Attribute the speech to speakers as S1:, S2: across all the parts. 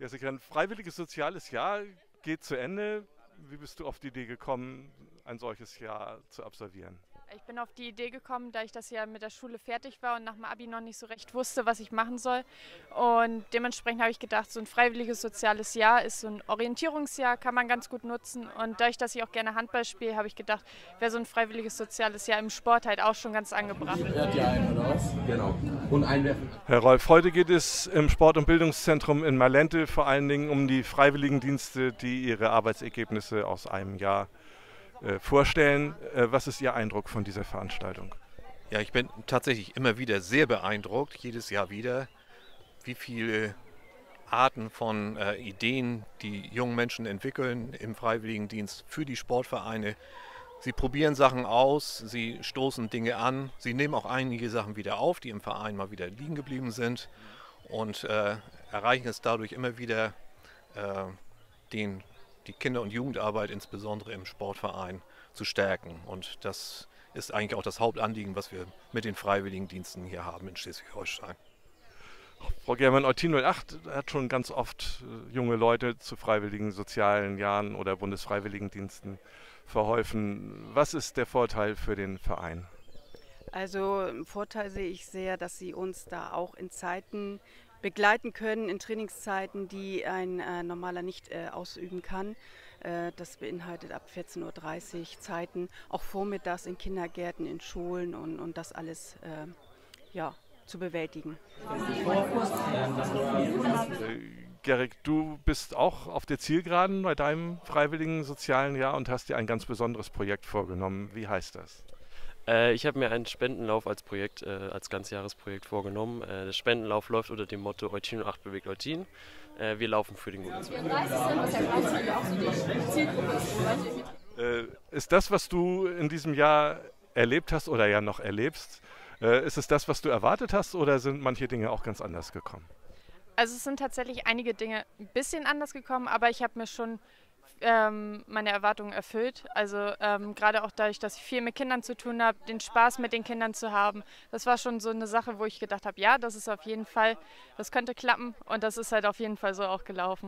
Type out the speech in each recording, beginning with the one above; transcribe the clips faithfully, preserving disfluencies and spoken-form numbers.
S1: Jessica, ein freiwilliges soziales Jahr geht zu Ende. Wie bist du auf die Idee gekommen, ein solches Jahr zu absolvieren?
S2: Ich bin auf die Idee gekommen, da ich das Jahr mit der Schule fertig war und nach dem Abi noch nicht so recht wusste, was ich machen soll. Und dementsprechend habe ich gedacht, so ein freiwilliges soziales Jahr ist so ein Orientierungsjahr, kann man ganz gut nutzen. Und dadurch, dass ich auch gerne Handball spiele, habe ich gedacht, wäre so ein freiwilliges soziales Jahr im Sport halt auch schon ganz angebracht.
S3: Hört ihr ein, oder was? Genau. Und einwerfen.
S1: Herr Rolf, heute geht es im Sport- und Bildungszentrum in Malente vor allen Dingen um die Freiwilligendienste, die ihre Arbeitsergebnisse aus einem Jahr äh, vorstellen. Äh, was ist Ihr Eindruck von dieser Veranstaltung?
S4: Ja, ich bin tatsächlich immer wieder sehr beeindruckt, jedes Jahr wieder, wie viele Arten von äh, Ideen die jungen Menschen entwickeln im Freiwilligendienst für die Sportvereine. Sie probieren Sachen aus, sie stoßen Dinge an, sie nehmen auch einige Sachen wieder auf, die im Verein mal wieder liegen geblieben sind und äh, erreichen es dadurch immer wieder, äh, den, die Kinder- und Jugendarbeit insbesondere im Sportverein zu stärken. Und das ist eigentlich auch das Hauptanliegen, was wir mit den Freiwilligendiensten hier haben in Schleswig-Holstein.
S1: Frau Germann, Eutin null acht hat schon ganz oft äh, junge Leute zu freiwilligen sozialen Jahren oder Bundesfreiwilligendiensten verholfen. Was ist der Vorteil für den Verein?
S5: Also einen Vorteil sehe ich sehr, dass sie uns da auch in Zeiten begleiten können, in Trainingszeiten, die ein äh, normaler nicht äh, ausüben kann. Äh, das beinhaltet ab vierzehn Uhr dreißig Zeiten, auch vormittags in Kindergärten, in Schulen und, und das alles äh, ja, zu bewältigen.
S1: Äh, Gerrit, du bist auch auf der Zielgeraden bei deinem freiwilligen sozialen Jahr und hast dir ein ganz besonderes Projekt vorgenommen. Wie heißt das?
S6: Äh, ich habe mir einen Spendenlauf als Projekt, äh, als Ganzjahresprojekt vorgenommen. Äh, der Spendenlauf läuft unter dem Motto Eutin null acht bewegt Eutin. Äh, wir laufen für den guten Zweck.
S1: Äh, ist das, was du in diesem Jahr erlebt hast oder ja noch erlebst, äh, ist es das, was du erwartet hast oder sind manche Dinge auch ganz anders gekommen?
S2: Also es sind tatsächlich einige Dinge ein bisschen anders gekommen, aber ich habe mir schon ähm, meine Erwartungen erfüllt. Also ähm, gerade auch dadurch, dass ich viel mit Kindern zu tun habe, den Spaß mit den Kindern zu haben. Das war schon so eine Sache, wo ich gedacht habe, ja, das ist auf jeden Fall, das könnte klappen und das ist halt auf jeden Fall so auch gelaufen.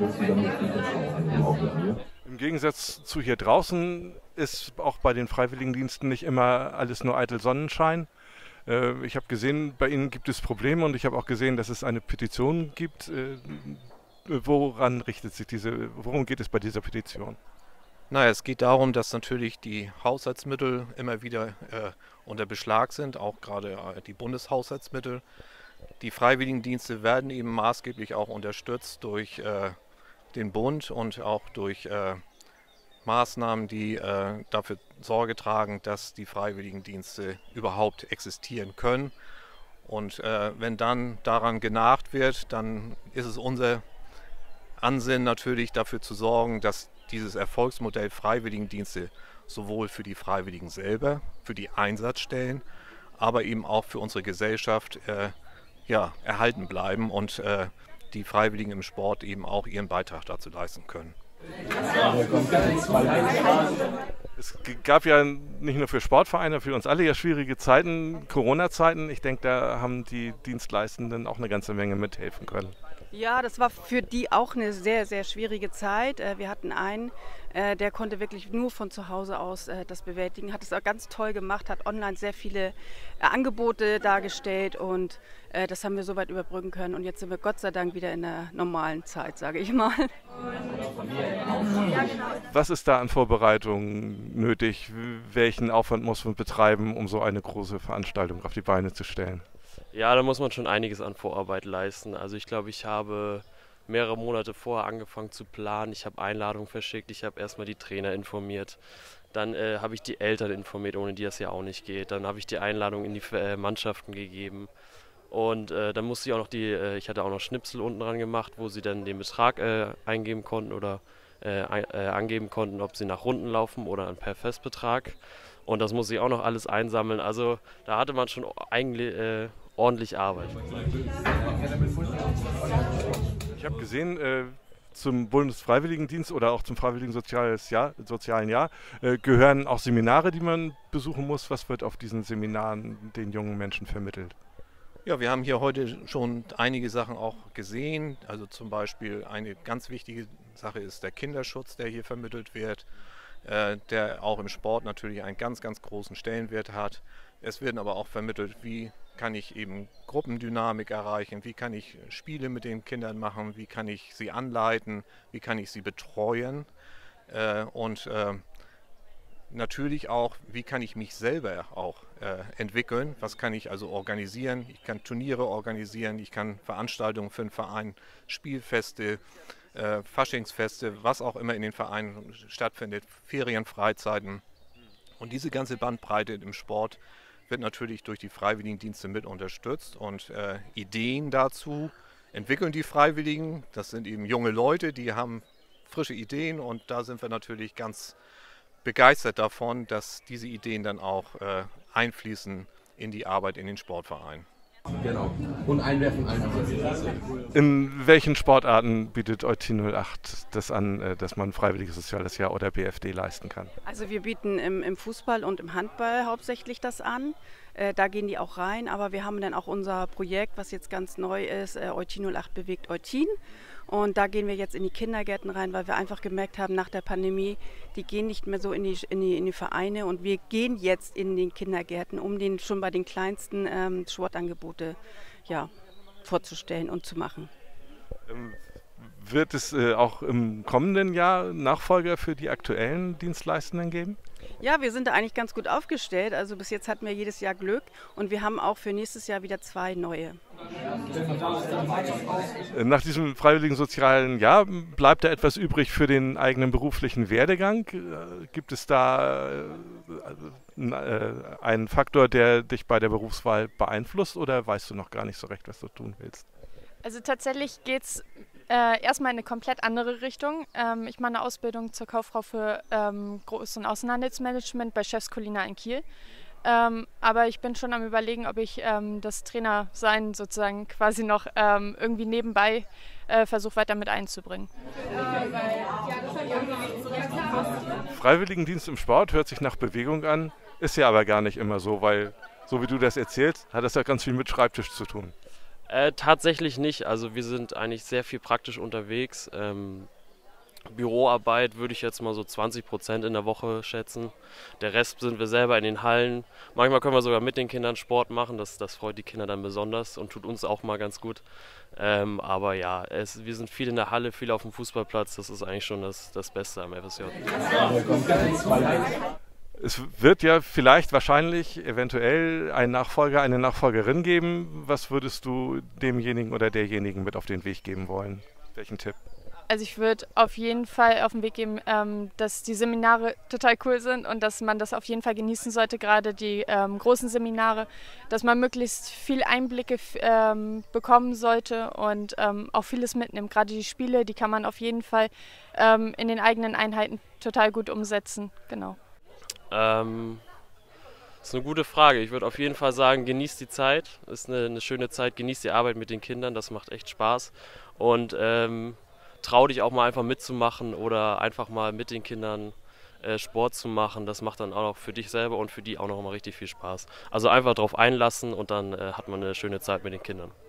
S1: Im Gegensatz zu hier draußen ist auch bei den Freiwilligendiensten nicht immer alles nur eitel Sonnenschein. Ich habe gesehen, bei Ihnen gibt es Probleme und ich habe auch gesehen, dass es eine Petition gibt. Woran richtet sich diese, worum geht es bei dieser Petition?
S4: Naja, es geht darum, dass natürlich die Haushaltsmittel immer wieder äh, unter Beschlag sind, auch gerade äh, die Bundeshaushaltsmittel. Die Freiwilligendienste werden eben maßgeblich auch unterstützt durch äh, den Bund und auch durch äh, Maßnahmen, die äh, dafür Sorge tragen, dass die Freiwilligendienste überhaupt existieren können. Und äh, wenn dann daran genagt wird, dann ist es unser Ansinnen natürlich dafür zu sorgen, dass dieses Erfolgsmodell Freiwilligendienste sowohl für die Freiwilligen selber, für die Einsatzstellen, aber eben auch für unsere Gesellschaft äh, ja, erhalten bleiben und äh, die Freiwilligen im Sport eben auch ihren Beitrag dazu leisten können.
S1: Es gab ja nicht nur für Sportvereine, für uns alle ja schwierige Zeiten, Corona-Zeiten. Ich denke, da haben die Dienstleistenden auch eine ganze Menge mithelfen können.
S5: Ja, das war für die auch eine sehr, sehr schwierige Zeit. Wir hatten einen, der konnte wirklich nur von zu Hause aus das bewältigen, hat es auch ganz toll gemacht, hat online sehr viele Angebote dargestellt und das haben wir soweit überbrücken können. Und jetzt sind wir Gott sei Dank wieder in der normalen Zeit, sage ich mal.
S1: Was ist da an Vorbereitungen nötig? Welchen Aufwand muss man betreiben, um so eine große Veranstaltung auf die Beine zu stellen?
S6: Ja, da muss man schon einiges an Vorarbeit leisten. Also ich glaube, ich habe mehrere Monate vorher angefangen zu planen. Ich habe Einladungen verschickt, ich habe erstmal die Trainer informiert. Dann äh, habe ich die Eltern informiert, ohne die das ja auch nicht geht. Dann habe ich die Einladung in die äh, Mannschaften gegeben. Und äh, dann musste ich auch noch die, äh, ich hatte auch noch Schnipsel unten dran gemacht, wo sie dann den Betrag äh, eingeben konnten oder äh, äh, angeben konnten, ob sie nach Runden laufen oder per Festbetrag. Und das musste ich auch noch alles einsammeln. Also da hatte man schon eigentlich äh, ordentlich Arbeit.
S1: Ich habe gesehen, äh, zum Bundesfreiwilligendienst oder auch zum Freiwilligen Soziales Jahr, sozialen Jahr äh, gehören auch Seminare, die man besuchen muss. Was wird auf diesen Seminaren den jungen Menschen vermittelt?
S4: Ja, wir haben hier heute schon einige Sachen auch gesehen. Also zum Beispiel eine ganz wichtige Sache ist der Kinderschutz, der hier vermittelt wird, äh, der auch im Sport natürlich einen ganz, ganz großen Stellenwert hat. Es werden aber auch vermittelt, wie kann ich eben Gruppendynamik erreichen, wie kann ich Spiele mit den Kindern machen, wie kann ich sie anleiten, wie kann ich sie betreuen äh, und äh, natürlich auch, wie kann ich mich selber auch äh, entwickeln, was kann ich also organisieren. Ich kann Turniere organisieren, ich kann Veranstaltungen für den Verein, Spielfeste, äh, Faschingsfeste, was auch immer in den Vereinen stattfindet, Ferien, Freizeiten. Und diese ganze Bandbreite im Sport wird natürlich durch die Freiwilligendienste mit unterstützt und äh, Ideen dazu entwickeln die Freiwilligen. Das sind eben junge Leute, die haben frische Ideen und da sind wir natürlich ganz begeistert davon, dass diese Ideen dann auch äh, einfließen in die Arbeit in den Sportvereinen.
S3: Genau. Und einwerfen einwerfen.
S1: In welchen Sportarten bietet Eutin null acht das an, äh, dass man Freiwilliges Soziales Jahr oder B F D leisten kann?
S5: Also wir bieten im, im Fußball und im Handball hauptsächlich das an. Äh, da gehen die auch rein, aber wir haben dann auch unser Projekt, was jetzt ganz neu ist, äh, Eutin null acht bewegt Eutin. Und da gehen wir jetzt in die Kindergärten rein, weil wir einfach gemerkt haben, nach der Pandemie, die gehen nicht mehr so in die, in die, in die Vereine. Und wir gehen jetzt in den Kindergärten, um den schon bei den kleinsten ähm, Sportangebote ja, vorzustellen und zu machen.
S1: Ähm, wird es äh, auch im kommenden Jahr Nachfolger für die aktuellen Dienstleistenden geben?
S5: Ja, wir sind da eigentlich ganz gut aufgestellt. Also bis jetzt hatten wir jedes Jahr Glück und wir haben auch für nächstes Jahr wieder zwei neue.
S1: Nach diesem freiwilligen sozialen Jahr bleibt da etwas übrig für den eigenen beruflichen Werdegang. Gibt es da einen Faktor, der dich bei der Berufswahl beeinflusst oder weißt du noch gar nicht so recht, was du tun willst?
S2: Also tatsächlich geht es äh, erstmal in eine komplett andere Richtung. Ähm, ich mache eine Ausbildung zur Kauffrau für ähm, Groß- und Außenhandelsmanagement bei Chefs Kulinar in Kiel. Ähm, aber ich bin schon am Überlegen, ob ich ähm, das Trainersein sozusagen quasi noch ähm, irgendwie nebenbei äh, versuche weiter mit einzubringen.
S1: Freiwilligendienst im Sport hört sich nach Bewegung an, ist ja aber gar nicht immer so, weil so wie du das erzählst, hat das ja ganz viel mit Schreibtisch zu tun.
S6: Äh, tatsächlich nicht. Also wir sind eigentlich sehr viel praktisch unterwegs. Ähm, Büroarbeit würde ich jetzt mal so zwanzig Prozent in der Woche schätzen. Der Rest sind wir selber in den Hallen. Manchmal können wir sogar mit den Kindern Sport machen. Das, das freut die Kinder dann besonders und tut uns auch mal ganz gut. Ähm, aber ja, es, wir sind viel in der Halle, viel auf dem Fußballplatz. Das ist eigentlich schon das, das Beste am F S J.
S1: Es wird ja vielleicht, wahrscheinlich, eventuell einen Nachfolger, eine Nachfolgerin geben. Was würdest du demjenigen oder derjenigen mit auf den Weg geben wollen? Welchen Tipp?
S2: Also ich würde auf jeden Fall auf den Weg geben, ähm, dass die Seminare total cool sind und dass man das auf jeden Fall genießen sollte, gerade die ähm, großen Seminare, dass man möglichst viel Einblicke ähm, bekommen sollte und ähm, auch vieles mitnimmt. Gerade die Spiele, die kann man auf jeden Fall ähm, in den eigenen Einheiten total gut umsetzen. Genau.
S6: Ähm, das ist eine gute Frage. Ich würde auf jeden Fall sagen, genießt die Zeit. Ist eine, eine schöne Zeit. Genießt die Arbeit mit den Kindern. Das macht echt Spaß. Und ähm, trau dich auch mal einfach mitzumachen oder einfach mal mit den Kindern äh, Sport zu machen. Das macht dann auch noch für dich selber und für die auch noch mal richtig viel Spaß. Also einfach drauf einlassen und dann äh, hat man eine schöne Zeit mit den Kindern.